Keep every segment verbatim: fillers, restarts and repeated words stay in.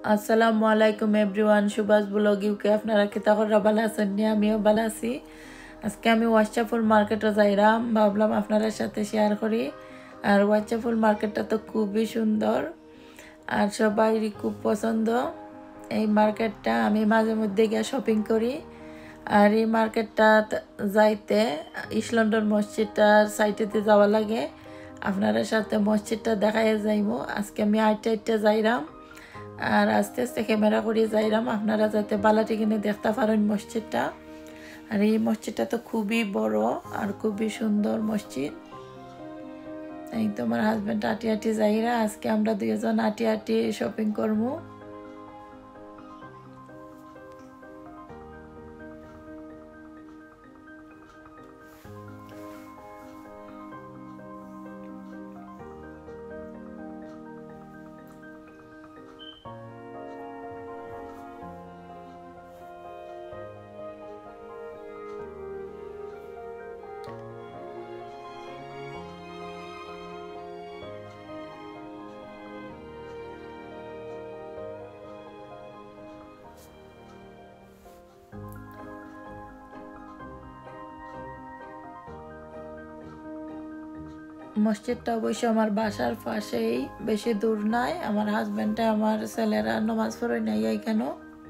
আসসালামু আলাইকুম everyone, Subhash blog UK আপনারা কিতা করে ভালো আছেন? আমিও ভালো আছি। আজকে আমি ওয়াশাফুল মার্কেটে যাইলাম, ভাবলাম আপনাদের সাথে শেয়ার করি। আর ওয়াশাফুল মার্কেটটা তো খুবই সুন্দর আর সবাইরই খুব পছন্দ। এই মার্কেটটা আমি মাঝে মধ্যে গিয়ে শপিং করি। আর এই মার্কেটটা যাইতে ইস্ট লন্ডন মসজিদটার সাইটেতে যাওয়া লাগে। আপনারা সাথে মসজিদটা দেখাই যাইমু। আজকে আমি আইটা আইটা যাইলাম আর আস্তে আস্তে ক্যামেরা করে যাইলাম, আপনারা যাতে বালাটি কিনে দেখতে পারেন মসজিদটা। আর এই মসজিদটা তো খুবই বড় আর খুবই সুন্দর মসজিদ। এই তো আমার হাজব্যান্ড আটি আটি যাইরা, আজকে আমরা দুইজন আটি আটি শপিং করবো। মসজিদটা অবশ্য আমার বাসার পাশেই, বেশি দূর নাই। আমার হাজব্যান্ডে আমার ছেলেরা নামাজ পড়ে নাই এখানে।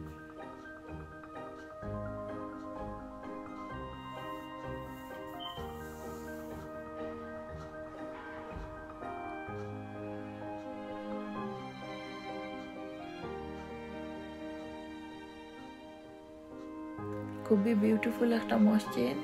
খুবই বিউটিফুল একটা মসজিদ।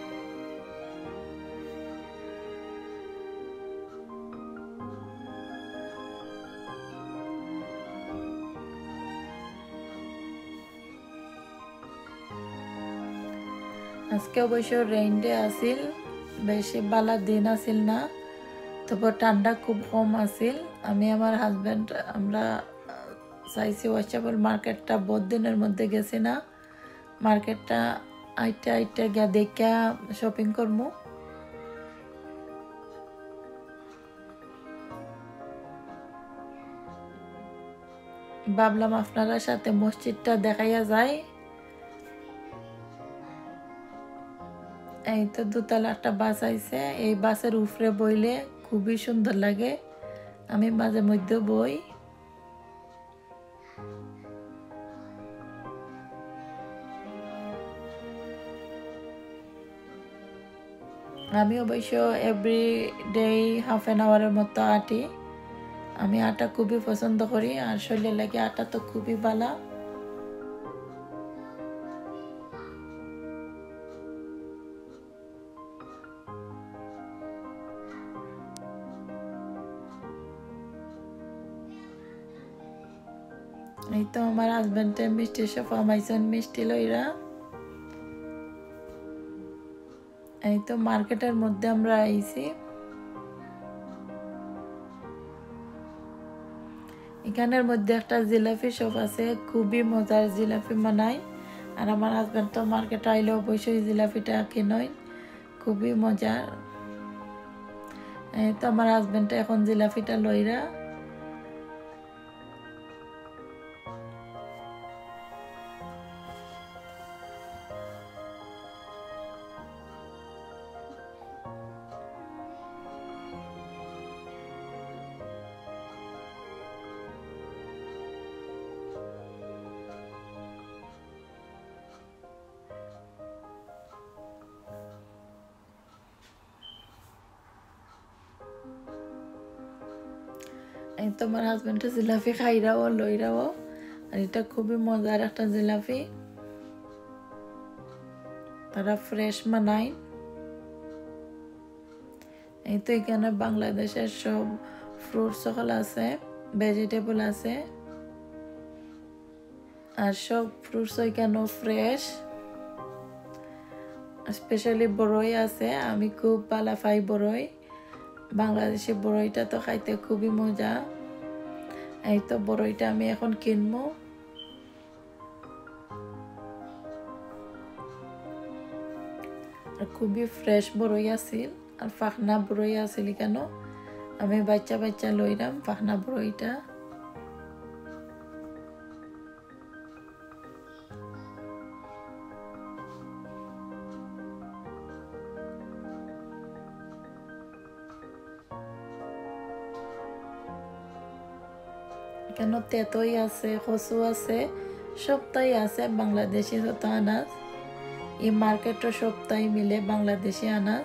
আজকে অবশ্য রেইন ডে আসিল, বেশি বালা দিন আসিল না, তবে ঠান্ডা খুব কম আসিল। আমি আমার হাজব্যান্ড আমরা চাইছি ওয়াশাফুল মার্কেটটা বহুত দিনের মধ্যে গেছি না, মার্কেটটা আইটা আইটা গিয়া দেখা শপিং করবো। ভাবলাম আপনারা সাথে মসজিদটা দেখাইয়া যায়। এই তো দোতলা একটা বাস আইছে, এই বাসের উপরে বইলে খুবই সুন্দর লাগে। আমি মাঝে মধ্যে বই। আমি অবশ্য এভরি ডে হাফ অ্যান আওয়ারের মতো আটি। আমি আটা খুবই পছন্দ করি আর শরীরের লাগে আটা তো খুবই ভালো। এই তো আমার হাজব্যান্ডের মিষ্টি সব আমাইছেন, মিষ্টি লইরা। এই তো মার্কেটের মধ্যে আমরা আইছি। এখানের মধ্যে একটা জিলাপি শপ আছে, খুবই মজার জিলাপি বানায়। আর আমার হাজব্যান্ড তো মার্কেট আইলে অবশ্যই জিলাপিটা কিনই, খুবই মজার। এই তো আমার হাজব্যান্ড এখন জিলাপিটা লইরা। এই তো আমার হাজব্যান্ডের জিলাপি খাইরাও লইরাও। আর এটা খুবই মজার একটা জিলাপি, তারা ফ্রেশ বানায়। এই তো এখানে বাংলাদেশের সব ফ্রুট সকল আছে, ভেজিটেবল আছে আর সব ফ্রুটস এখানে ফ্রেশ। স্পেশালি বড়ই আছে, আমি খুব ভালো পাই বড়ই। বাংলাদেশি বড়ইটা তো খাইতে খুবই মজা। এই তো বড়ইটা আমি এখন কিনবো। আর খুবই ফ্রেশ বড়ই আছিল আর ফাঁকনা বড়ই আছিল কেন, আমি বাচ্চা বাচ্চা লইলাম ফাঁকনা বড়ইটা। এখানে তেতই আছে, কচু আছে, সবটাই আছে বাংলাদেশি যত আনাজ। এই মার্কেটও সবটাই মিলে বাংলাদেশি আনাজ।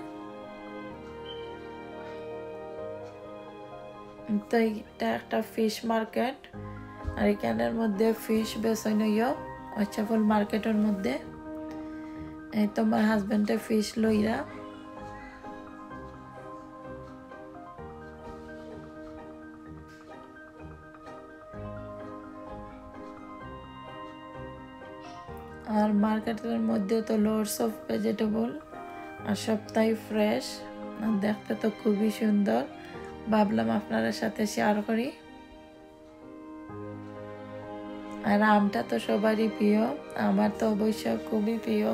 তো এটা একটা ফিশ মার্কেট, আর এখানের মধ্যে ফিশ বেচনীয় ওয়াচ্চাফুল মার্কেটের মধ্যে। এই তোমার হাজবেন্ডে ফিশ লইরা আর মার্কেটের মধ্যে তো লোডস অফ ভেজিটেবল, আর সবটাই ফ্রেশ, দেখতে তো খুবই সুন্দর। ভাবলাম আপনাদের সাথে শেয়ার করি। আর আমটা তো সবারই প্রিয়, আমার তো অবশ্য খুবই প্রিয়।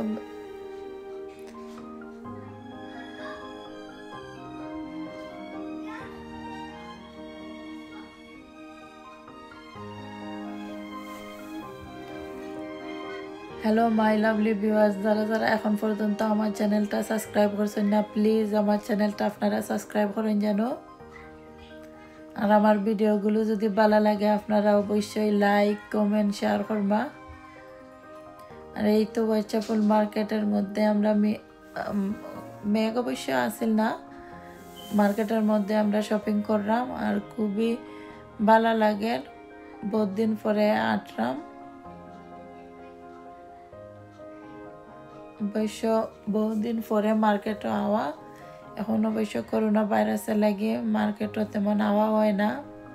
হ্যালো মাই লাভলি ভিউয়ার্স, যারা যারা এখন পর্যন্ত আমার চ্যানেলটা সাবস্ক্রাইব করছেন না, প্লিজ আমার চ্যানেলটা আপনারা সাবস্ক্রাইব করেন যেন। আর আমার ভিডিওগুলো যদি ভালো লাগে আপনারা অবশ্যই লাইক কমেন্ট শেয়ার করবা। আর এই তো ওয়াচ্চাফুল মার্কেটের মধ্যে আমরা মেঘ অবশ্য আসিল না, মার্কেটের মধ্যে আমরা শপিং করলাম আর খুবই ভালো লাগে। বহুত দিন পরে আটলাম, অবশ্য বহুদিন পরে মার্কেটও আওয়া। এখন অবশ্য করোনা ভাইরাসে লাগে মার্কেটও তেমন আওয়া হয় না।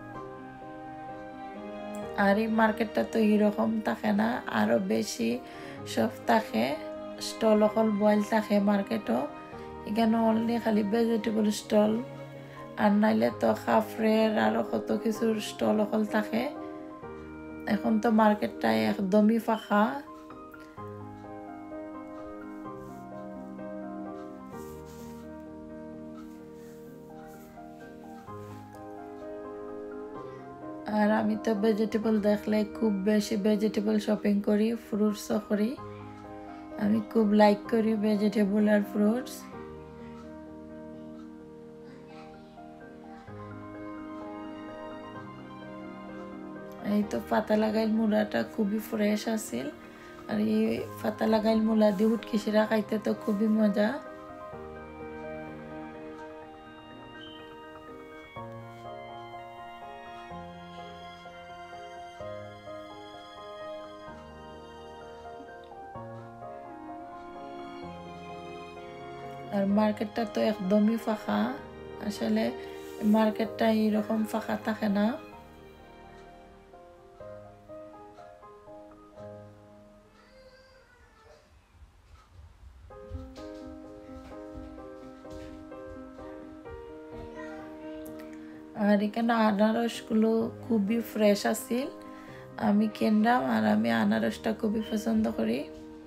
আর এই মার্কেটটা তো এরকম থাকে না, আরো বেশি সব থাকে, স্টল অকল বয়েল থাকে মার্কেটও। এখানে অনলি খালি ভেজিটেবল স্টল, আর নাইলে তো কাফরের আরো কত কিছুর স্টল অকল থাকে। এখন তো মার্কেটটা একদমই ফাঁকা। আর আমি তো ভেজিটেবল দেখলে খুব বেশি ভেজিটেবল শপিং করি, ফ্রুটসও করি। আমি খুব লাইক করি ভেজিটেবল আর ফ্রুটস। এই তো পাতা লাগাইল মূলাটা খুবই ফ্রেশ আছিল, আর এই পাতা লাগাইল মূলা দিয়ে উটকিসিরা খাইতে তো খুবই মজা। আর মার্কেটটা তো একদমই ফাঁকা, আসলে মার্কেটটা এরকম ফাঁকা থাকে না। আর এখানে আনারসগুলো খুবই ফ্রেশ আছিল, আমি কিনলাম আর আমি আনারসটা খুবই পছন্দ করি।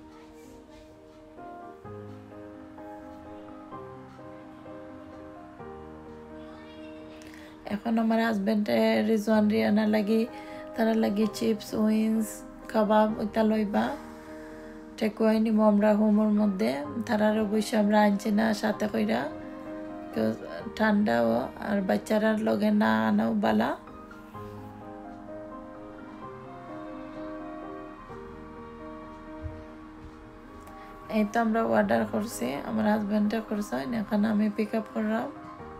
এখন আমার হাজবেন্ডে রিজওয়ান রিয়ানা লাগি, তারা লাগি চিপস উইন্স কাবাব ওইটা লইবা টেকুয়াই নিব আমরা হোমের মধ্যে। তারার অবশ্য আমরা আনছি না সাথে কইরা, ঠান্ডাও আর বাচ্চারার লগে না আনাও বালা। এই তো আমরা অর্ডার করছি, আমার হাজবেন্ডে করছে, এখন আমি পিক আপ করলাম।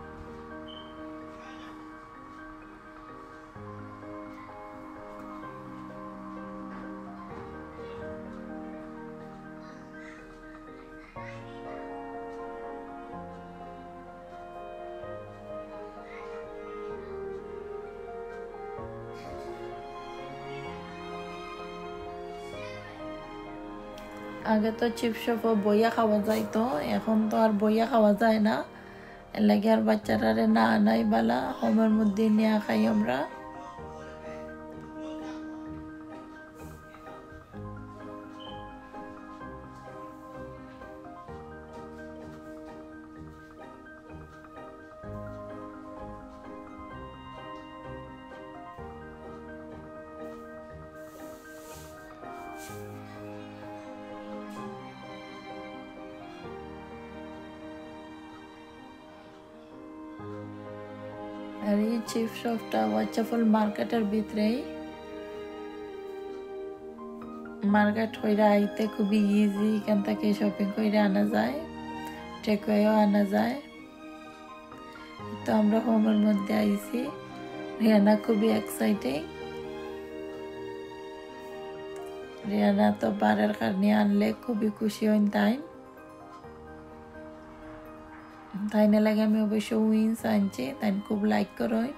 আগে তো চিপস বইয়া খাওয়া যাইতো, এখন তো আর বইয়া খাওয়া যায় না, এর লাগে আর বাচ্চারা না আনাই বালা, হোমের মধ্যে নিয়ে খাই আমরা। আর এই চিপ শপটা ওয়াচাফল মার্কেটের ভিতরেই। মার্কেট কইরা আইতে খুবই ইজি, এখান থেকে শপিং কইরা আনা যায়, টেকওয়েও আনা যায়। তো আমরা হোমের মধ্যে আইছি, রিয়ানা খুবই এক্সাইটিং। রিয়ানা তো বারের কারণে আনলে খুবই খুশি হইন তাই তাই না লাগে আমি অবশ্য উইন্স আনছি, তাই খুব লাইক করই।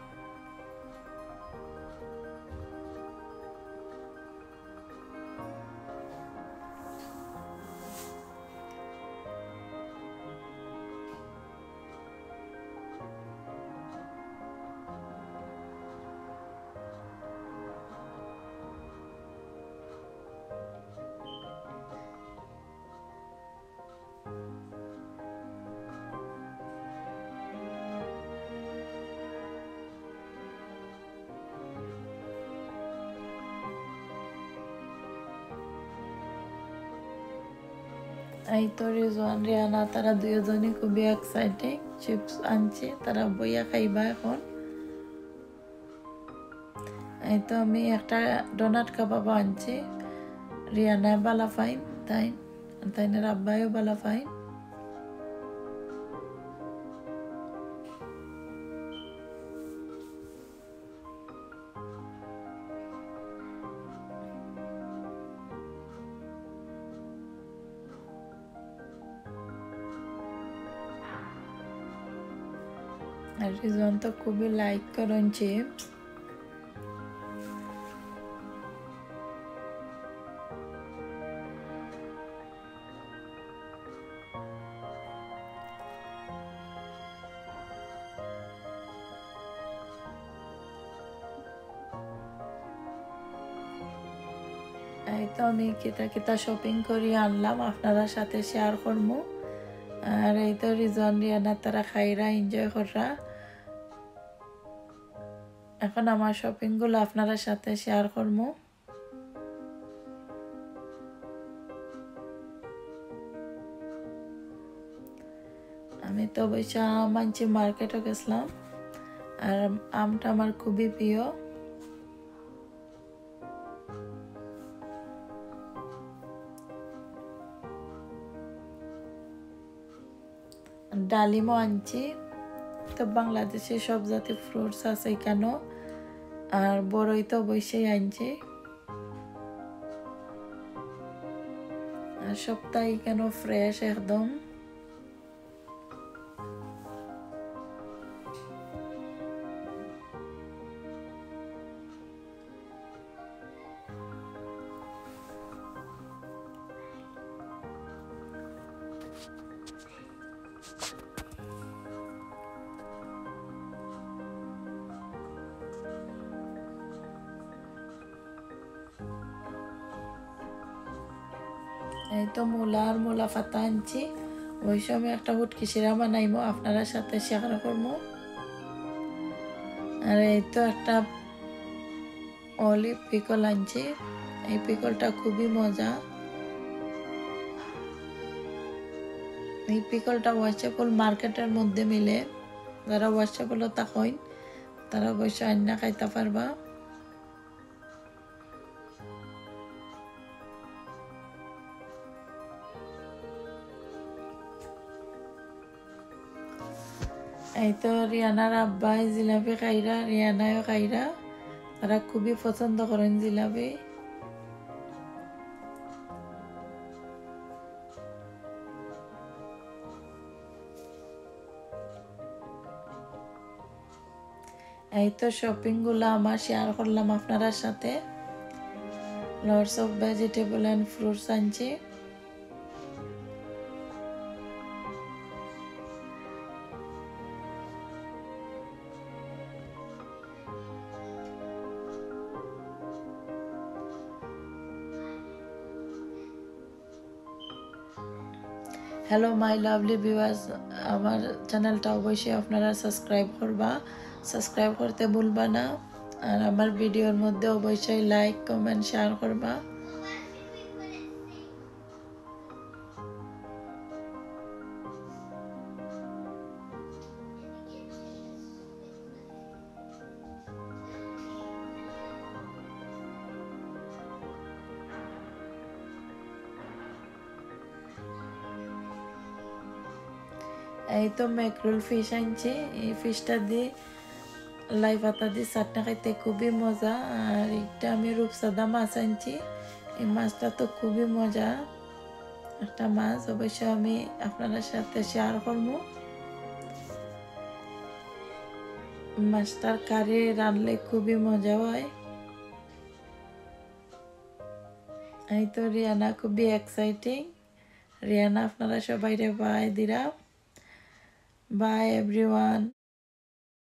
এই তো রিজওয়ান রিয়ানা তারা দুজনই খুবই এক্সাইটিং। চিপস আনছে, তারা বইয়া খাইবা এখন। এই তো আমি একটা ডোনাট কাবাব আনছি, রিয়ানা বালা ফাইন তাই তাইনের আব্বাইও বালা ফাইন। আর রিজওয়ান তো খুবই লাইক করেন চিপস। এই তো আমি কিতা কিতা শপিং করি আনলাম আপনারা সাথে শেয়ার করবো। আর এই তো রিজওয়ান রিয়ানা তারা খাইরা এনজয় করা। এখন আমার শপিং গুলো আপনারা সাথে শেয়ার করবো। আমি তো অবশ্য আম আনছি, মার্কেটে গেছিলাম। আর আমটা আমার খুবই প্রিয়। ডালিমও আনছি। তো বাংলাদেশে সব জাতীয় ফ্রুটস আছে এখানেও। আর বড়ই তো অবশ্যই আনছি। আর সপ্তাহে কেন ফ্রেশ একদম। এই তো মূলা আর মূলা পাতা আনছি, ওই সময় একটা হুটকি শিরা বানাইমো আপনারা সাথে শেয়ার করবো। আর এই তো একটা অলিভ পিকল আনছি, এই পিকলটা খুবই মজা। এই পিকলটা ওয়াচাপল মার্কেটের মধ্যে মিলে, যারা ওয়াচাপল থাকেন তারা অবশ্য আন্না খাইতে পারবা। এই তো রিয়ানার আব্বাই জিলাপি খাইরা, রিয়ানাও খাইরা, তারা খুবই পছন্দ করেন জিলাপি। এই তো শপিং গুলো আমার শেয়ার করলাম আপনার সাথে। Lots of vegetable and fruits আনছি। হ্যালো মাই লাভলি ভিউয়ার্স, আমার চ্যানেলটা অবশ্যই আপনারা সাবস্ক্রাইব করবা, সাবস্ক্রাইব করতে ভুলবা না। আর আমার ভিডিওর মধ্যে অবশ্যই লাইক কমেন্ট শেয়ার করবা। এই তো ম্যাকরোল ফিশ আনছি, এই ফিশটা দিয়ে লাই পাতা দিয়ে চাটনা খাইতে খুবই মজা। আর একটা আমি রূপসাদা মাছ আনছি, এই মাছটা তো খুবই মজা একটা মাছ, অবশ্য আমি আপনাদের সাথে শেয়ার করবো। মাছটার কারি রানলে খুবই মজা হয়। এই তো রিয়ানা খুবই এক্সাইটিং। রিয়ানা আপনারা সবাই রে বাই দিলাম। Bye everyone.